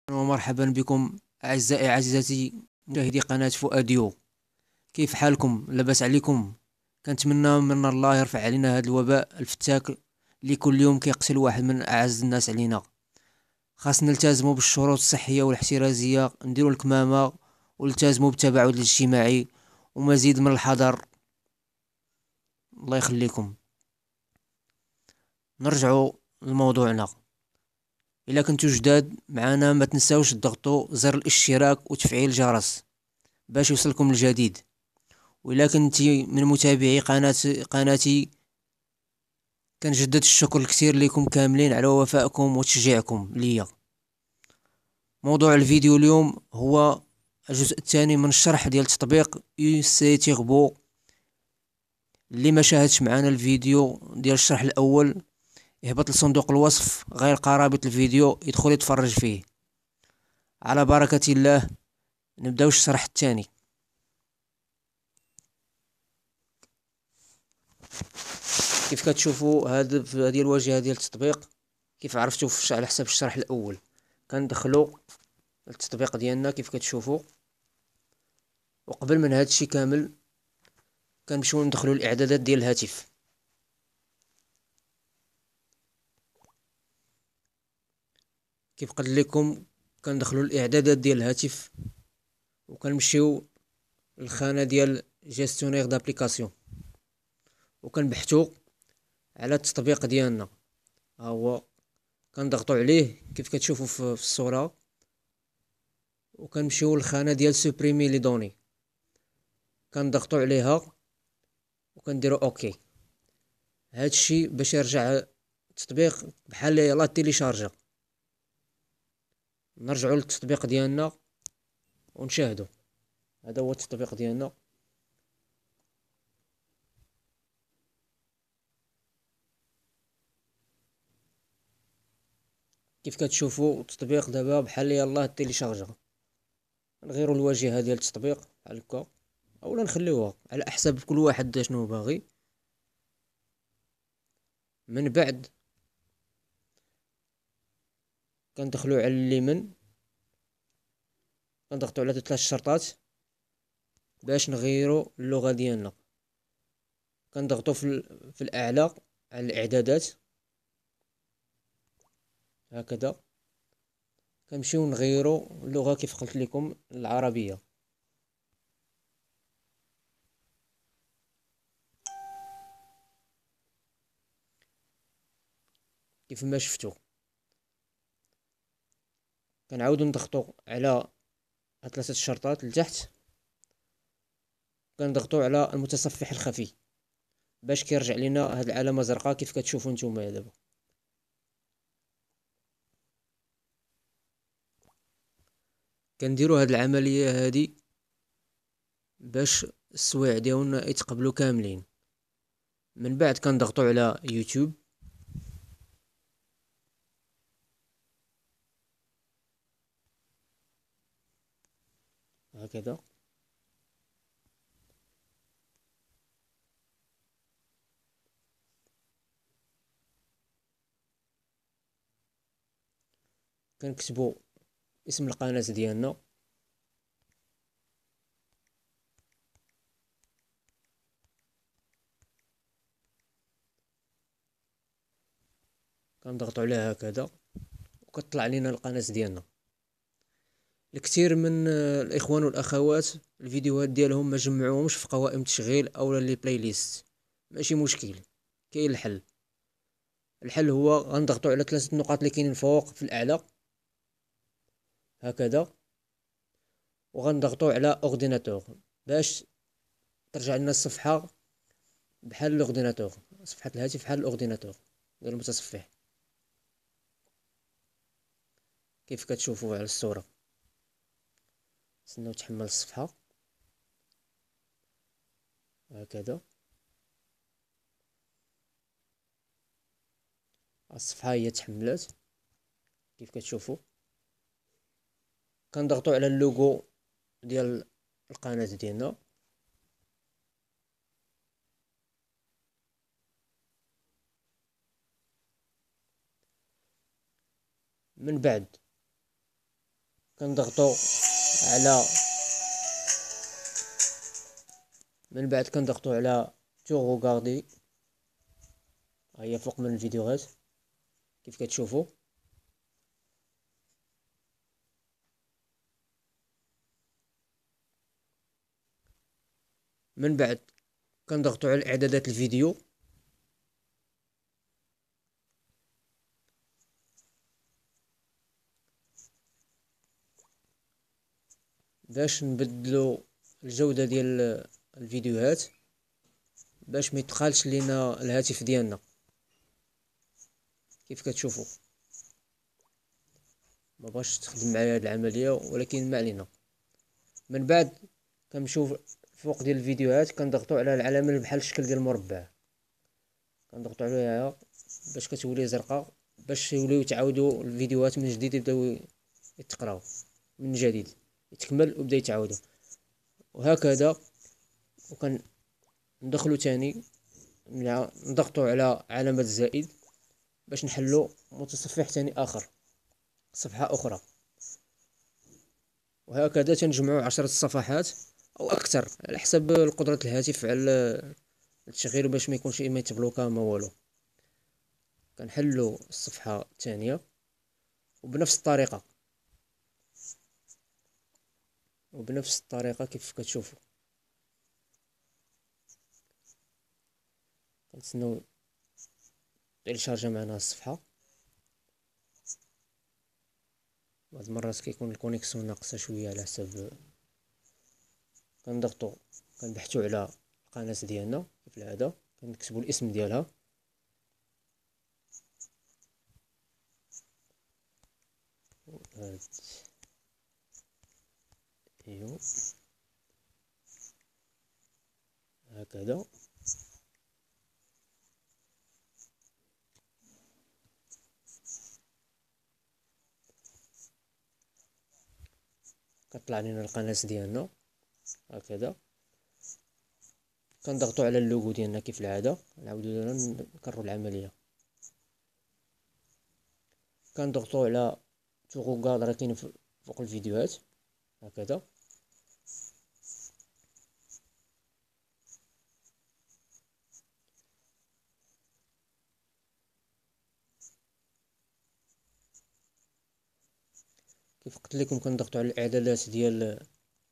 ومرحبا بكم أعزائي عزيزتي مشاهدي قناة فؤاديو. كيف حالكم؟ لاباس عليكم؟ كنتمنى من الله يرفع علينا هذا الوباء الفتاك اللي كل يوم كيقتل واحد من أعز الناس علينا. خاصنا نلتزموا بالشروط الصحية والاحترازية، نديروا الكمامة ونلتزموا بالتباعد الاجتماعي ومزيد من الحذر. الله يخليكم. نرجعوا لموضوعنا. إلا كنتو جداد معنا ما تنساوش تضغطوا زر الاشتراك وتفعيل الجرس باش يوصلكم الجديد. وإلا كنتي من متابعي قناتي كنجدد الشكر الكثير لكم كاملين على وفائكم وتشجيعكم ليا. موضوع الفيديو اليوم هو الجزء الثاني من الشرح ديال تطبيق سي تيغبو. اللي ما شاهدش معنا الفيديو ديال الشرح الاول يهبط لصندوق الوصف غير رابط الفيديو يدخل يتفرج فيه. على بركة الله نبداو الشرح الثاني. كيف كتشوفوا هذه الواجهة ديال التطبيق، كيف عرفتوا على حسب الشرح الاول. كندخلوا التطبيق ديالنا كيف كتشوفوا، وقبل من هذا الشيء كامل كنمشيو ندخلوا الاعدادات ديال الهاتف. كيف قلت لكم كندخلوا الاعدادات ديال الهاتف وكنمشيو للخانه ديال جيستيونير دابليكاسيون وكنبحثوا على التطبيق ديالنا. ها هو كنضغطوا عليه كيف كتشوفوا في الصوره، وكنمشيو للخانه ديال سوبريمي لي دوني، كنضغطوا عليها وكنديروا اوكي. هذا الشيء باش يرجع التطبيق بحال يلاه تيليشارجا. نرجعوا للتطبيق ديالنا ونشاهدوا. هذا هو التطبيق ديالنا. كيف كتشوفوا التطبيق دابا بحال يلاه تيليشارجا. نغيروا الواجهه ديال التطبيق بحال هكا اولا نخليوها على حسب كل واحد شنو باغي. من بعد كندخلوا على اليمين، كنضغطوا على 3 شرطات باش نغيروا اللغه ديالنا. كنضغطوا في الاعلى على الاعدادات هكذا. كنمشيو نغيروا اللغه كيف قلت لكم العربيه. كيف ما شفتوا كنعاودوا نضغطوا على 3 شرطات لتحت، كنضغطوا على المتصفح الخفي باش كيرجع لنا هاد العلامه زرقاء كيف كتشوفوا نتوما دابا. كنديروا هاد العمليه هادي باش السوايع ديالنا يتقبلوا كاملين. من بعد كنضغطوا على يوتيوب، هكذا. كنكتبوا اسم القناة ديالنا، كنضغطوا عليها هكذا وكتطلع لنا القناة ديالنا. الكثير من الاخوان والاخوات الفيديوهات ديالهم ما جمعوهمش في قوائم التشغيل او لي بلاي ليست. ماشي مشكل، كاين الحل. الحل هو غنضغطوا على 3 نقاط اللي كاينين فوق في الاعلى هكذا، وغنضغطوا على اورديناتور باش ترجع لنا الصفحه بحال الاورديناتور. صفحه الهاتف بحال الاورديناتور ديال المتصفح كيف كتشوفوا على الصوره. نستناو تحمل الصفحه هكذا. الصفحه هي تحملات كيف كتشوفوا. كنضغطوا على اللوغو ديال القناه ديالنا، من بعد كنضغطوا على من بعد كنضغطوا على تو غاردي، هي فوق من الفيديوهات كيف كتشوفوا. من بعد كنضغطوا على اعدادات الفيديو، باش نبدلوا الجودة ديال الفيديوهات باش ما يتقالش لينا الهاتف ديالنا كيف كتشوفوا. ما باش تخدم معايا هاد العملية، ولكن ما علينا. من بعد كنمشيو فوق ديال الفيديوهات، كنضغطوا على العلامة اللي بحال الشكل ديال المربع، كنضغطوا عليها باش كتولي زرقاء، باش يوليو يتعاودوا الفيديوهات من جديد، يبداو يتقراو من جديد، يتكمل ويبدا يتعاودوا وهكذا. وكندخلو تاني نضغطوا على علامة الزائد باش نحلو متصفح تاني اخر، صفحة اخرى، وهكذا تنجمعوا 10 صفحات او اكثر على حسب قدرة الهاتف على التشغيل، باش ما يكونش ما يتبلوكا ما والو. كنحلو الصفحة الثانية وبنفس الطريقة كيف كتشوفوا. كنتسناو تيليشارجا معنا الصفحة. بعض المرات كيكون الكونيكسيون ناقصة شوية على حسب. كنضغطو كنبحثو على القناة ديالنا كيف العادة، كنكتبو الاسم ديالها، ايوا هكذا. كطلع لنا القناة ديالنا هكذا. كنضغطو على اللوغو ديالنا كيف العادة، نعاودو نكررو العملية. كنضغطو على توغوغال راه كاين فوق الفيديوهات هكذا. كيف قلت لكم كنضغطو على الاعدادات ديال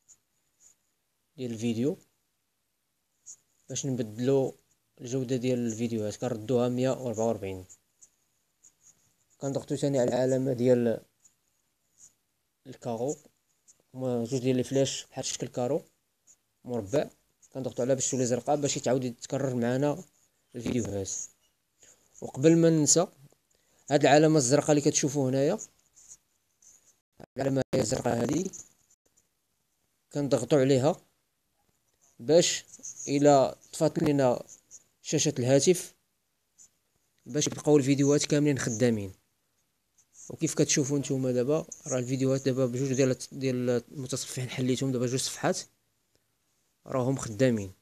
الفيديو باش نبدلو الجودة ديال الفيديوهات، كنردوها 144. كنضغطو ثاني على العلامة ديال الكارو، هما جوج ديال الفلاش بحال شكل كارو مربع، كنضغطو عليها باش تولي زرقاء باش يتعاود يتكرر معنا الفيديوهات. وقبل ما ننسى، هاد العلامة الزرقاء اللي كتشوفوا هنايا، العلامة الزرقاء هذه كنضغطو عليها باش الى طفات لنا شاشة الهاتف باش يبقاو الفيديوهات كاملين خدامين. وكيف كتشوفوا نتوما دابا راه الفيديوهات دابا بجوج ديال المتصفحين حليتهم دابا 2 صفحات راهم خدامين.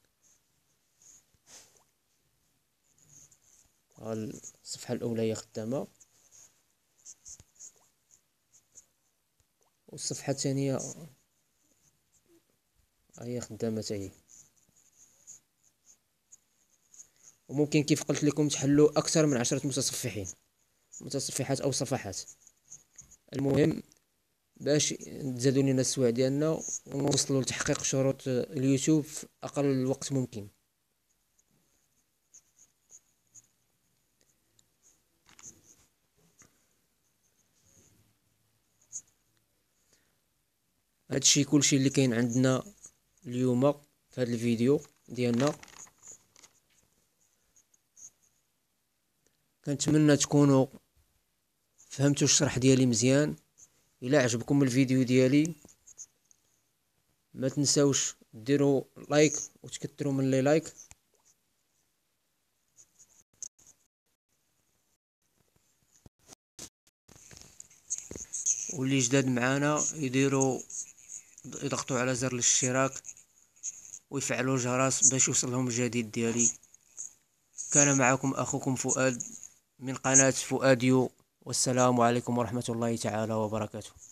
الصفحة الأولى هي خدامة، والصفحة الثانية هي خدامة حتى هي. وممكن كيف قلت لكم تحلوا أكثر من 10 متصفحات أو صفحات. المهم باش تزادوا لنا السواع ديالنا ونوصلوا لتحقيق شروط اليوتيوب في أقل وقت ممكن. هادشي كلشي اللي كاين عندنا اليوم في هذا الفيديو ديالنا. كنتمنى تكونوا فهمتوا الشرح ديالي مزيان. الى عجبكم الفيديو ديالي ما تنساوش ديروا لايك وتكثروا من لي لايك، واللي جداد معانا يضغطوا على زر الاشتراك ويفعلوا الجرس باش يوصلهم الجديد ديالي. كان معكم اخوكم فؤاد من قناة فؤاديو، والسلام عليكم ورحمة الله تعالى وبركاته.